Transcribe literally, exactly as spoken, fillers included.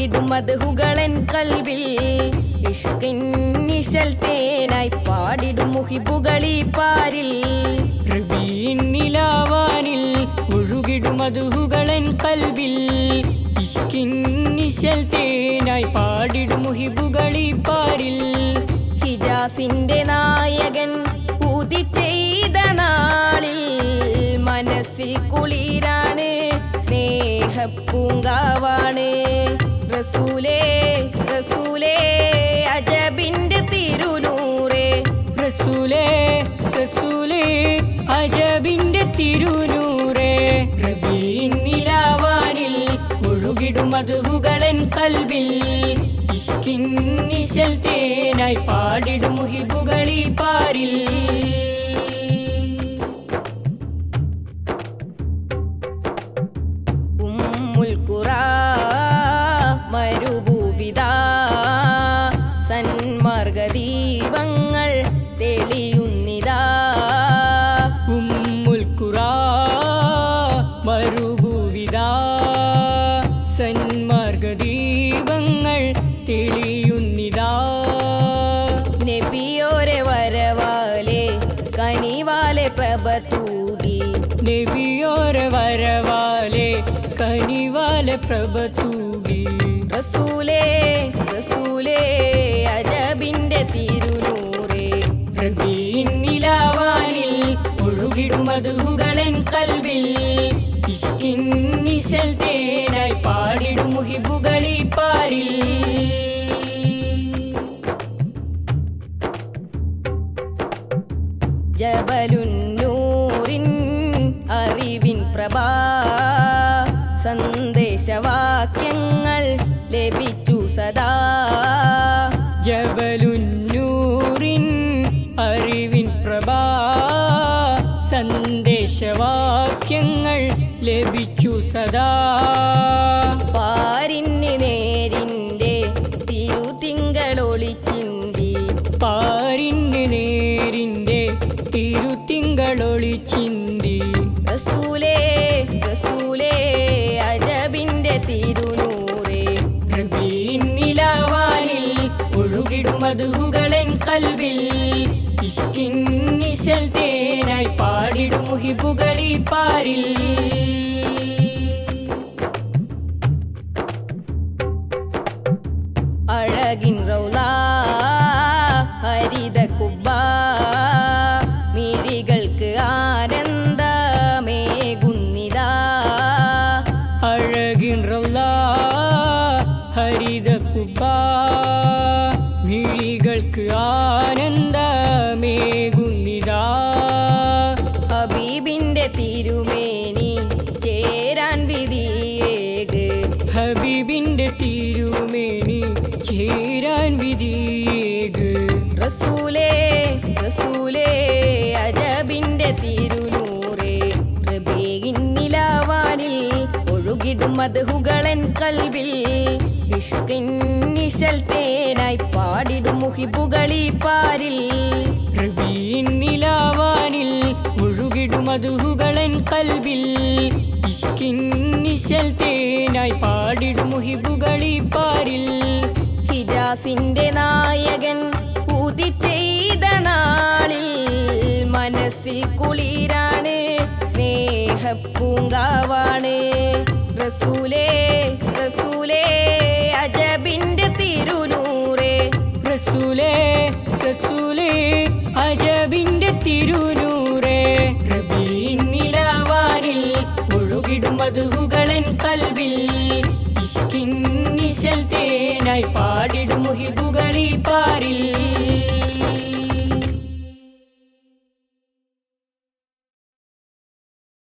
ഒഴുകിടും മദ്ഹുകളൻ കൽബിൽ ഇഷ്കിൻ നിശൽ തേനായി പാടിടും മുഹിബുകളി പാരിൽ റബീഇൻ നിലാവാനിൽ ഒഴുകിടും മദ്ഹുകളൻ കൽബിൽ ഇഷ്കിൻ നിശൽ തേനായി പാടിടും മുഹിബുകളി പാരിൽ ഹിജാസിന്റെ നായകൻ ഊതി ചെയ്ത നാളിൽ മനസ്സിൽ കുളിരാണ് സ്നേഹപ്പൂങ്കാവാണ് റസൂലേ റസൂലേ അജബിന്റെ തിരുനൂറേ റസൂലേ റസൂലേ അജബിന്റെ തിരുനൂറേ റബീഇൻ നിലാവാനിൽ ഒഴുകിടും മദ്ഹുകളൻ കൽബിൽ ഇഷ്കിൻ നിശൽ തേനായി പാടിടും മുഹിബുകളി പാരിൽ ഉമ്മുൽ ഖുറാ മരുഭൂവിദാ സന്മാർഗദീപങ്ങൾ തെളിയുന്നിതാ ഉമ്മുൽ ഖുറാ മരുഭൂവിദാ സന്മാർഗദീപങ്ങൾ തെളിയുന്നിതാ നബിയോരെ വരവാലെ കനിവാലെ പ്രഭ തൂകി നബിയോരെ വരവാലെ കനിവാലെ പ്രഭ തൂകി റസൂലേ റസൂലേ അജബിന്റെ തിരുനൂറേ റബീഇൻ നിലാവാനിൽ ഒഴുകിടും മദ്ഹുകളൻ കൽബിൽ ഇഷ്കിൻ നിശൽ തേനായി പാടിടും മുഹിബുകളി പാരിൽ ജബലുന്നൂറിൻ അറിവിൻ പ്രഭാ സന്ദേശവാക്യങ്ങൾ ലഭിച്ചു സദാ ജബലുന്നൂറിൻ അറിവിൻ പ്രഭാ സന്ദേശവാക്യങ്ങൾ ലഭിച്ചു സദാ പാരിന് നേരിന്റെ തിരുതിങ്കളൊളിച്ചിന്തി പാരിന് നേരിന്റെ തിരുതിങ്കളൊളിച്ചിന്തി റസൂലേ റസൂലേ അജബിന്റെ തിരുനൂറേ റബീഇൻ നിലാവാനിൽ ഒഴുകിടും മദ്ഹുകളൻ കൽബിൽ ഇഷ്കിൻ നിശൽ തേനായി പാടിടും മുഹിബുകളി പാരിൽ അഴകിൻ റൗളാ ഹരിത കുബ്ബാ മിഴികൾക്ക് ആനന്ദമേകുന്നിതാ അഴകിൻ റൗളാ ഹരിത കുബ്ബാ മിഴികൾക്ക് ആനന്ദമേകുന്നിതാ ഹബീബിന്റെ തിരുമേനി ചേരാൻ വിധിയേക് ഹബീബിന്റെ തിരുമേനി ചേരാൻ വിധിയേക് റസൂലേ റസൂലേ അജബിന്റെ തിരുനൂറേ റബീഇൻ നിലാവാനിൽ ഒഴുകിടും മദ്ഹുകളൻ കൽബിൽ ഇഷ്കിൻ നിശൽ തേനായി പാടിടും മുഹിബുകളി പാരിൽ റബീഇൻ നിലാവാനിൽ ഒഴുകിടും മദ്ഹുകളൻ കൽബിൽ ഇഷ്കിൻ നിശൽ തേനായി പാടിടും മുഹിബുകളി പാരിൽ ഹിജാസിന്റെ നായകൻ ഊതി ചെയ്ത നാളിൽ മനസ്സിൽ കുളിരാണ് സ്നേഹപ്പൂങ്കാവാണ് റസൂലേ റസൂലേ അജബിന്റെ തിരുനൂറേ റസൂലേ റസൂലേ അജബിന്റെ തിരുനൂറേ റബീഇൻ നിലാവാനിൽ ഒഴുകിടും മദ്ഹുകളൻ കൽബിൽ ഇഷ്കിൻ നിശൽ തേനായി പാടിടും മുഹിബുകളി പാരിൽ